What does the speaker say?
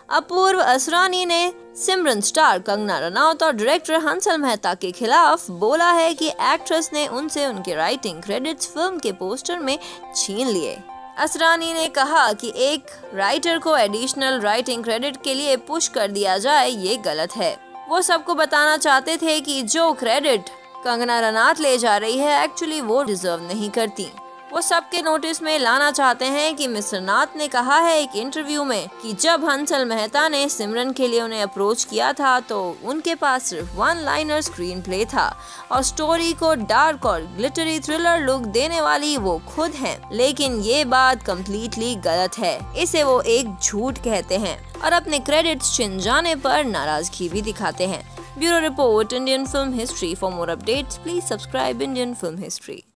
अपूर्व असरानी ने सिमरन स्टार कंगना रनौत और डायरेक्टर हंसल मेहता के खिलाफ बोला है कि एक्ट्रेस ने उनसे उनके राइटिंग क्रेडिट्स फिल्म के पोस्टर में छीन लिए। असरानी ने कहा कि एक राइटर को एडिशनल राइटिंग क्रेडिट के लिए पुश कर दिया जाए, ये गलत है। वो सबको बताना चाहते थे कि जो क्रेडिट कंगना रनौत ले जा रही है एक्चुअली वो डिजर्व नहीं करती। वो सबके नोटिस में लाना चाहते हैं कि मिस्टर रनौत ने कहा है एक इंटरव्यू में कि जब हंसल मेहता ने सिमरन के लिए उन्हें अप्रोच किया था तो उनके पास सिर्फ वन लाइनर स्क्रीन प्ले था और स्टोरी को डार्क और ग्लिटरी थ्रिलर लुक देने वाली वो खुद हैं। लेकिन ये बात कम्प्लीटली गलत है, इसे वो एक झूठ कहते हैं और अपने क्रेडिट्स छिन जाने पर नाराजगी भी दिखाते हैं। Bureau report, Indian film history. For more updates please subscribe Indian film history.